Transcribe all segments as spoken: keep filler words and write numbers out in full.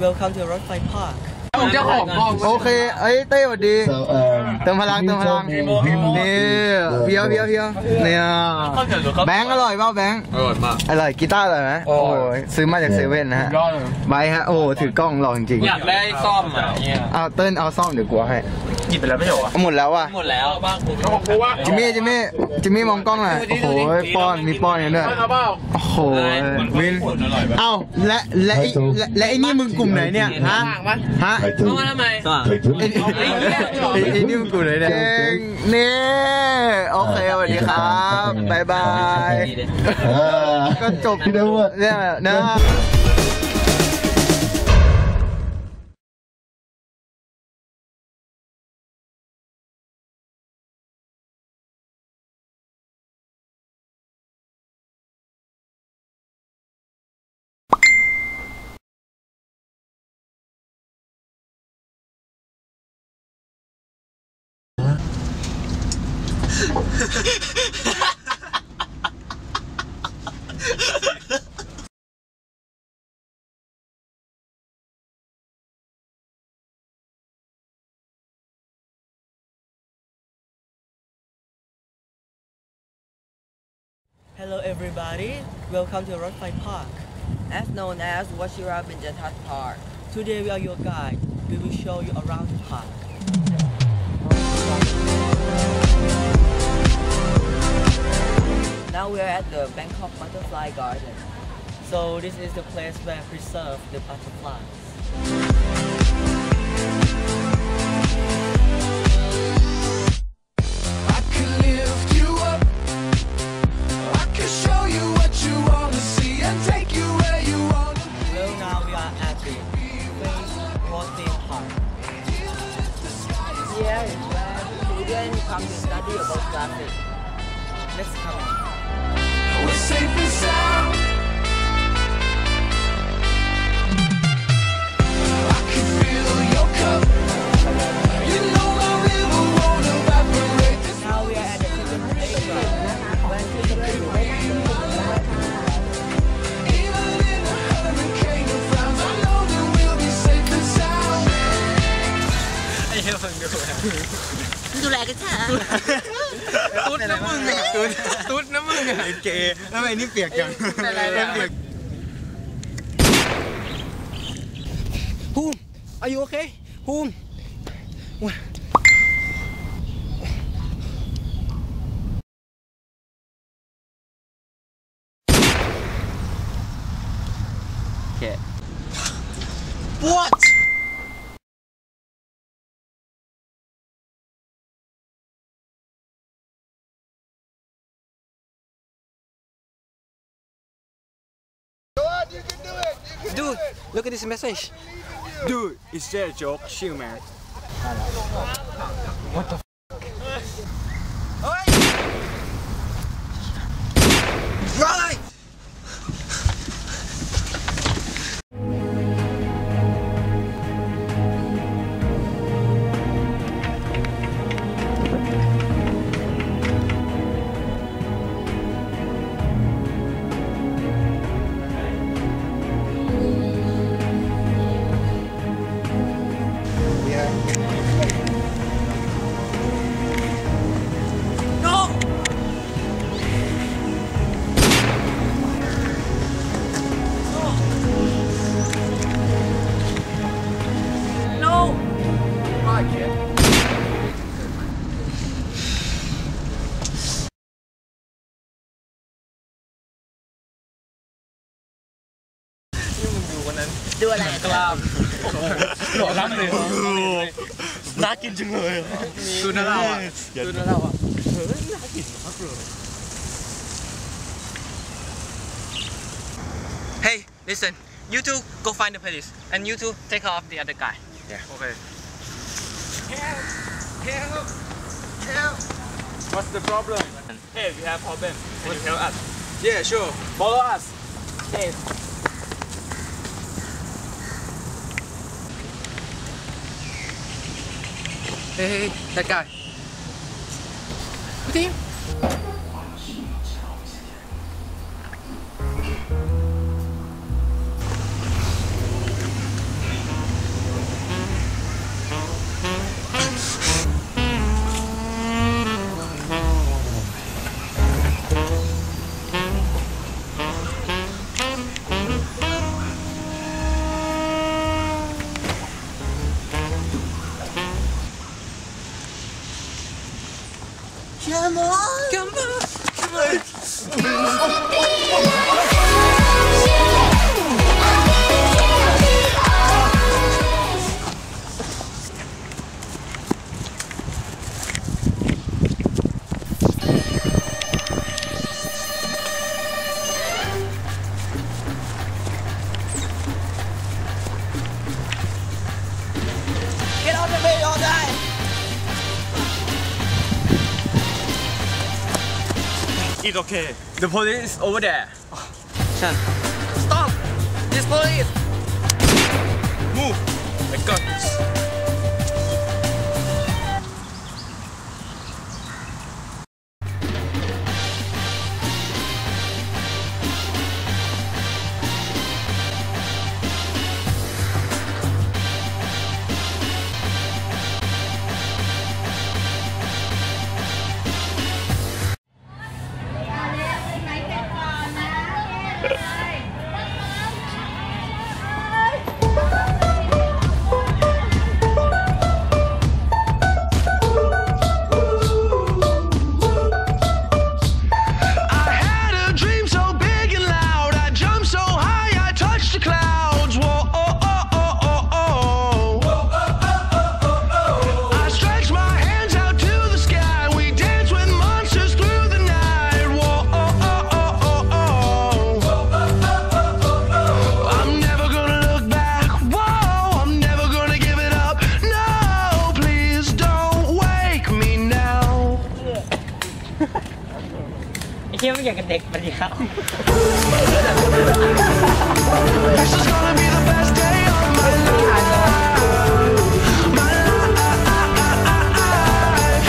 Welcome to Road Fight Park. ผมเจ้าของกล้องโอเคเอ้ยเต้สวัสดีเติมพลังเติมพลังนี่เพียวเพียวเพียวเนี่ยแบงค์อร่อยเปล่าแบงค์อร่อยมากอร่อยกีตาร์อร่อยไหมโอ้ยซื้อมาจากเซเว่นนะฮะใบฮะโอ้ถือกล้องหล่อจริงๆอยากได้ซ่อมอ่ะเอาเติ้ลเอาซ่อมเดี๋ยวกลัวให้หยิบไปแล้วไม่ใช่หรอหมดแล้วว่ะหมดแล้วบ้างจิมมี่จิมมี่จิมมี่มองกล้องหน่อยโอ้โหป้อนมีป้อนกันด้วยโอ้โหวินเอ้าและและและไอ้นี่มึงกลุ่มไหนเนี่ยฮะฮะเข้ามาทำไมไอ้นี่มึงกลุ่มไหนเนี่ยนี่โอเคสวัสดีครับบายบายก็จบเนี่ยนะ Hello everybody, welcome to Road Fight Park, as known as Washira Binjatat Park. Today we are your guide. We will show you around the park. Now we are at the Bangkok Butterfly Garden. So this is the place where preserve the butterflies. Here is where students come to study about traffic. Let's come in. We're safe and sound. I can feel your cup. You know my river won't evaporate. Now we are at the chicken playground. When children wait Even in a hurricane of frowns, I know that we'll be safe and sound. ไอ้เหี้ยมึงดูดูแลกันค่ะตุ๊ดนะมึงอะตุ๊ดตุ๊ดนะมึงอะไอ้เก๋แล้วไอ้นี่เปียกจังภูมิ Are you okay ภูมิโอเค What You can do it. You can Dude, do it. Look at this message. Dude, it's just a joke. Chill, man. What the f***? Right! Kid. ดูอะไรกล้ามหล่อล้ำเลยน่ากินจังเลยดูน่าเล่าอ่ะดูน่าเล่าอ่ะเฮ้ยน่ากินมากเลย Hey listen you two go find the police and you two take off the other guy Yeah okay Help! Help! Help! What's the problem? Hey we have problem can you help us? Yeah sure Follow us Hey Hey, hey, that guy. Look at him. Come on Come on Get on the way all day. It's okay. The police is over there. Stop! This police! Move. I got this. ไอ้เหี้ยไม่อยากกับเด็กมันดิครับ This is gonna be the best day of my life. My life.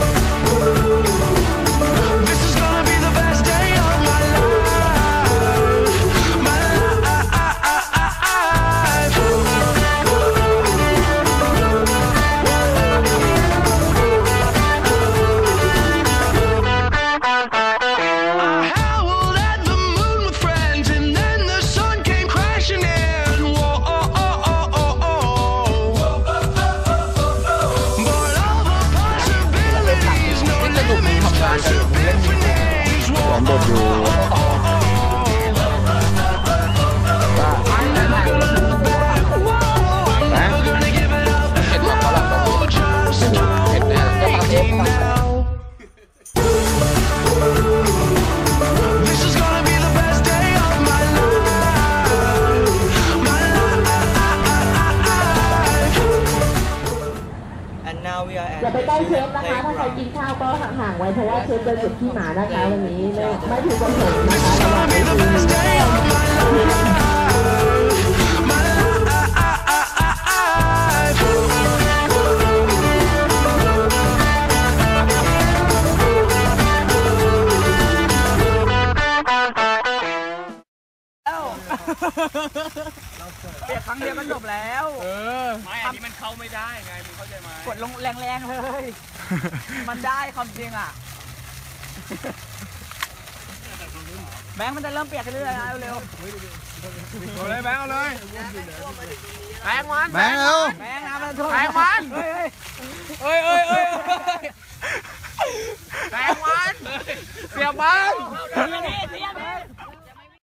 This is gonna be the best day of my life. My we are at อย่าไปใกล้เชฟนะคะ ถ้าใครกินข้าวก็ห่างๆไว้เพราะว่าเชฟจะหยุดที่หมานะคะวันนี้ไม่ไม่ถูกกำหนดนะคะระวังให้เปลี่ยนครั้งเดียวมันจบแล้วเออไม่อันนี้มันเข้าไม่ได้ไงมึงเข้าใจไหมกดลงแรงๆเลยมันได้ความจริงอ่ะแบงค์มันจะเริ่มเปียกขึ้นเรื่อยๆนะเร็วๆเอาเลยแบงค์เอาเลยแบงค์มันแบงค์เร็วแบงค์น้ำมันท่วมแบงค์มันเฮ้ยเฮ้ยเฮ้ยเฮ้ย